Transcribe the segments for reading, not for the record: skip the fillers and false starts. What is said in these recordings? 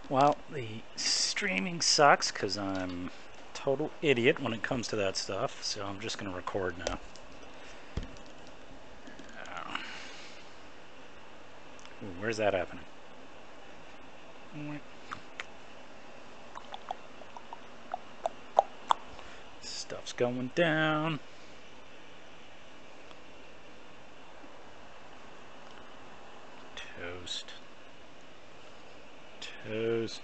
Well, the streaming sucks because I'm a total idiot when it comes to that stuff, so I'm just going to record now. Ooh, where's that happening? Stuff's going down. Toast. Toast.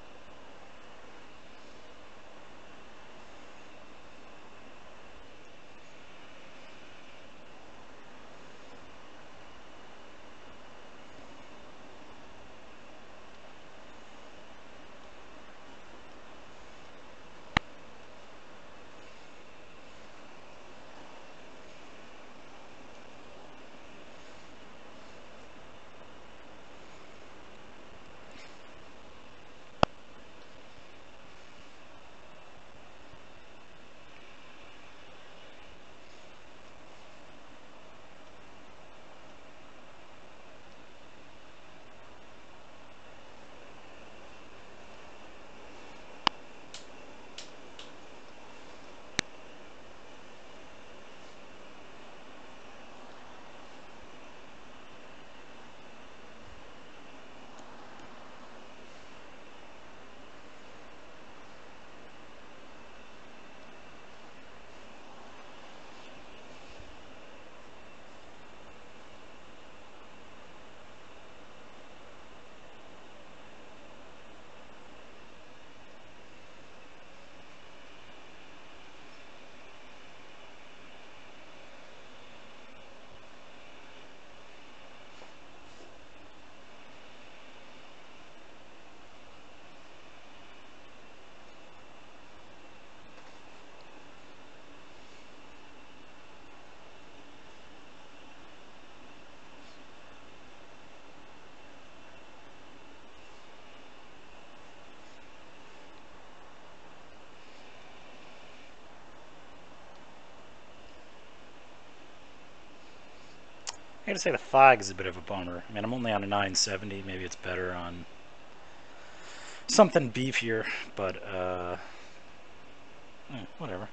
I gotta say the fog is a bit of a bummer. I mean, I'm only on a 970. Maybe it's better on something beefier, but whatever.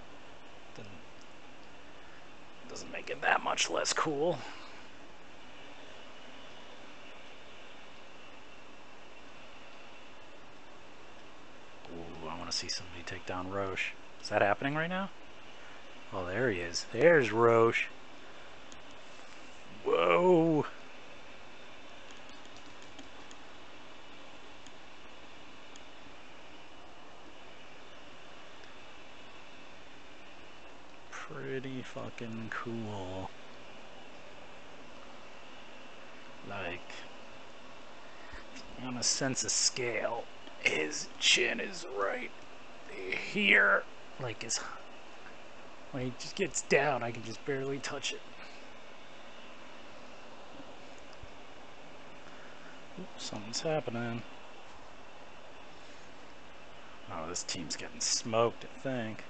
Doesn't make it that much less cool. Ooh, I want to see somebody take down Roche. Is that happening right now? Oh, there he is. There's Roche. Whoa. Pretty fucking cool. Like, on a sense of scale, his chin is right here. Like, when he just gets down, I can just barely touch it. Ooh, something's happening. Oh, this team's getting smoked, I think.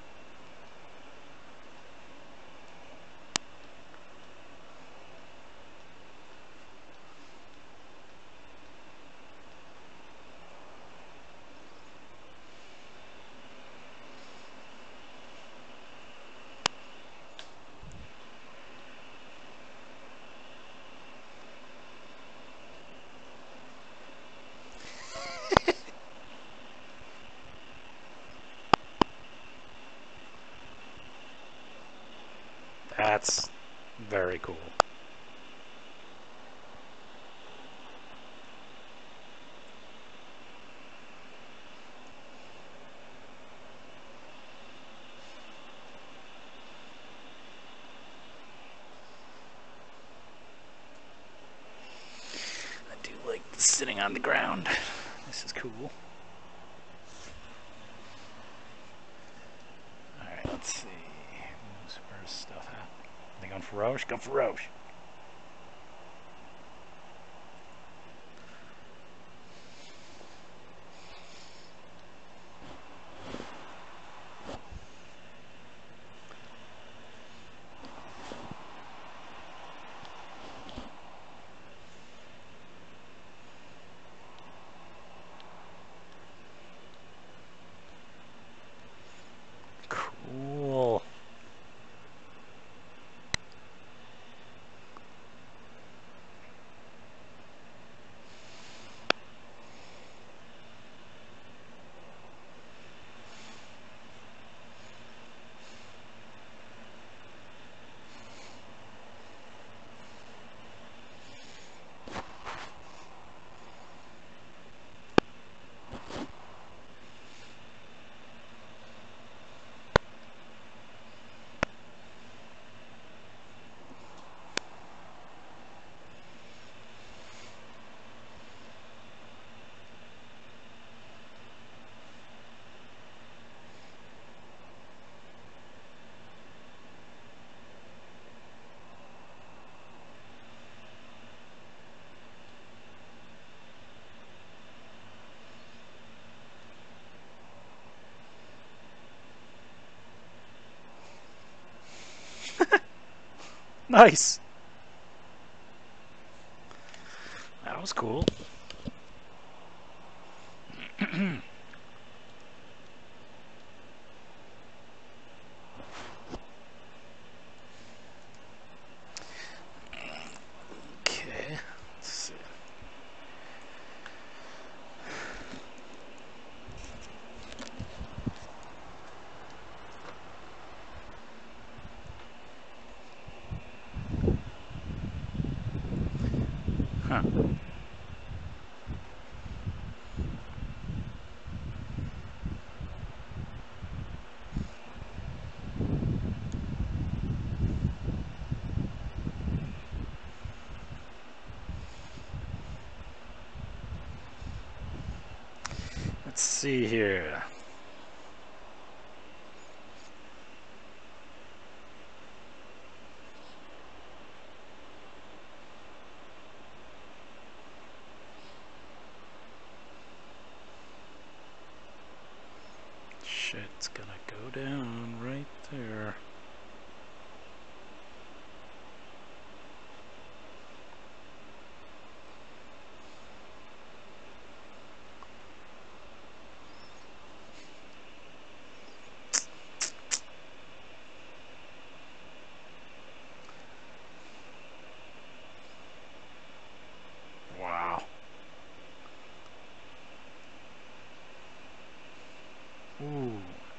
That's very cool. I do like sitting on the ground. This is cool. Alright, let's see. Where's stuff at? Are they going for Roche? Go for Roche. Nice. That was cool. Okay. Let's see. Huh. Let's see here. Shit's gonna go down right there. Wow. Ooh.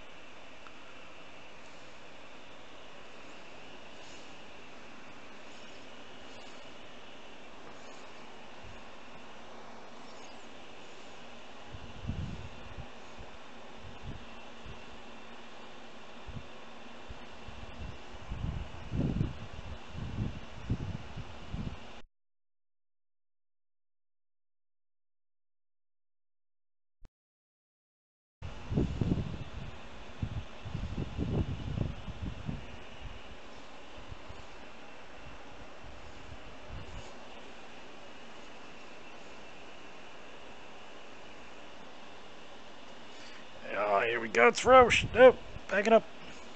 Oh, here we go. It's Roche. Nope. Back it up.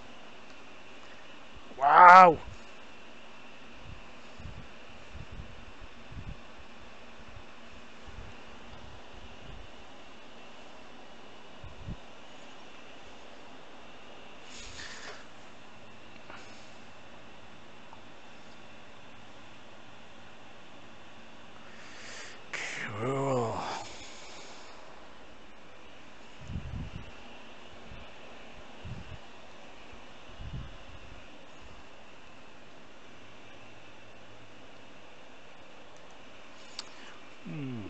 Wow. Cool. Hmm.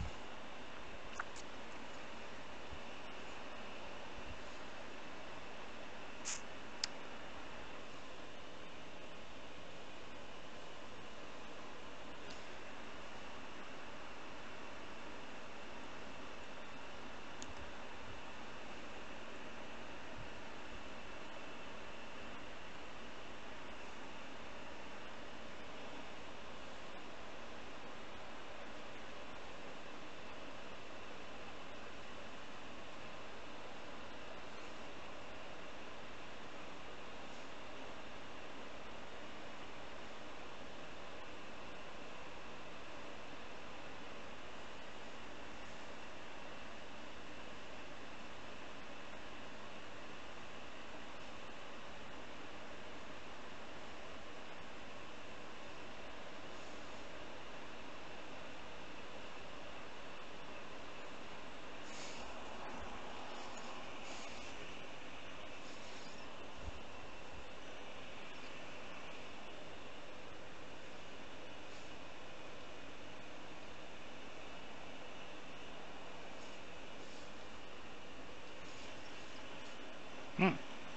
Hmm.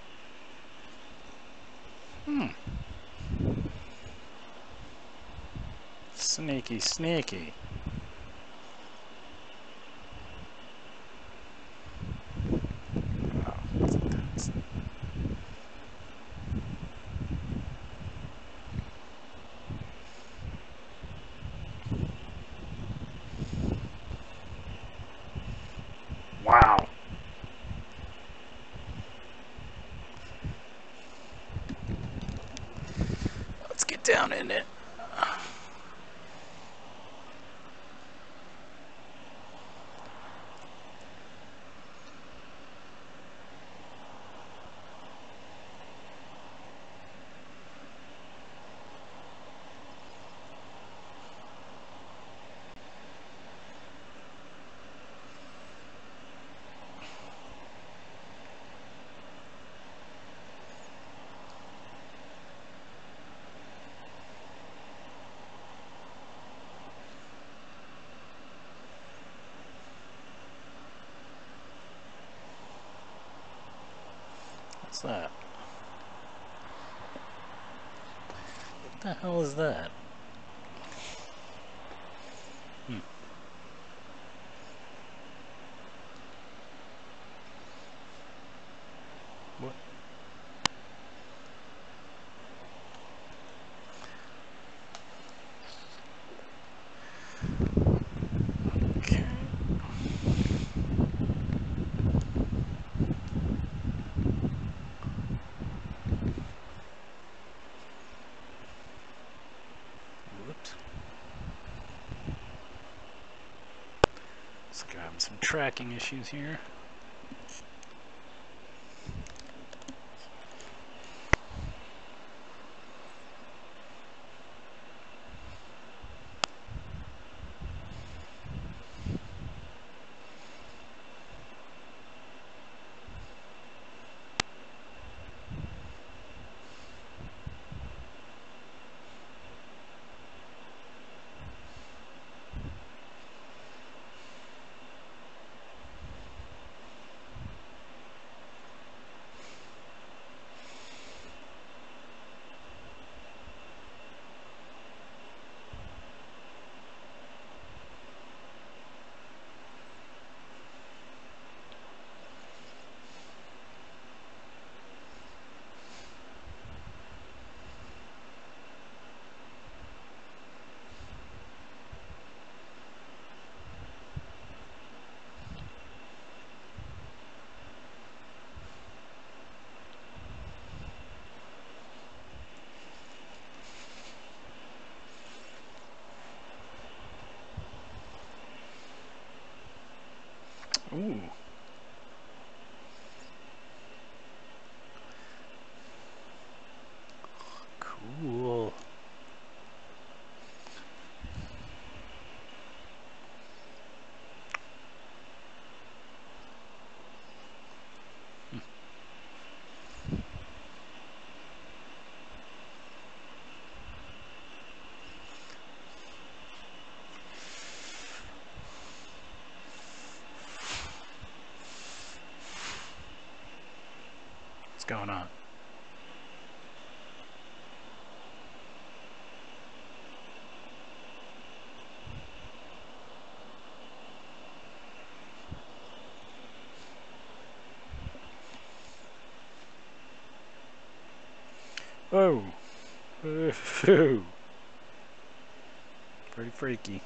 Hmm. Sneaky, sneaky. Wow. Let's get down down in it. What's that? What the hell is that? What? Okay. Whoops. Looks like I'm having some tracking issues here. Ooh. Cool. What's going on? Oh. Pretty freaky.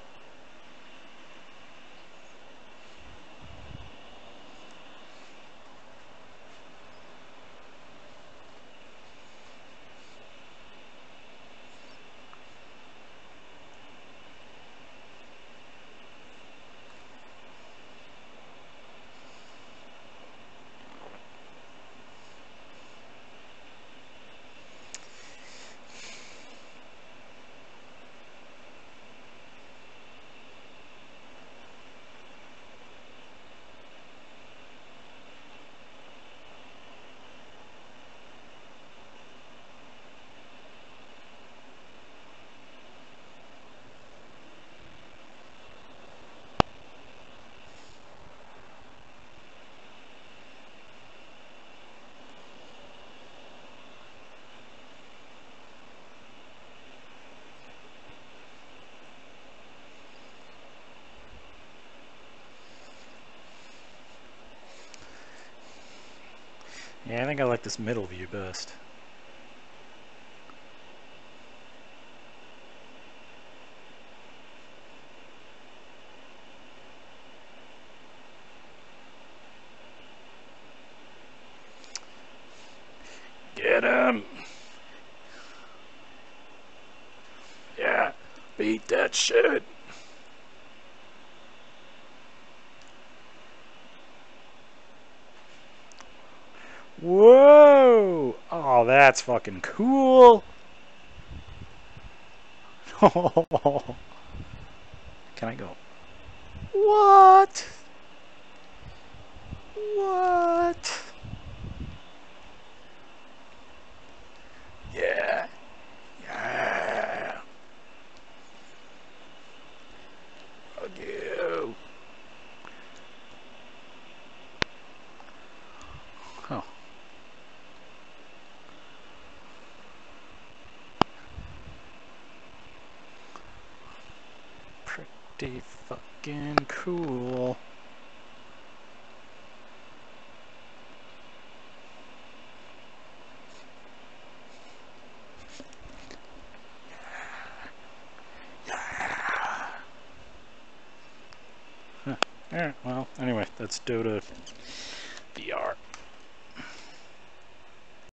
Yeah, I think I like this middle view best. Get him! Eat that shit. Whoa! Oh, that's fucking cool. Can I go? What? What? Yeah. Yeah. Fuck you. Oh. Pretty fucking cool. Huh. Alright, well, anyway, that's Dota VR.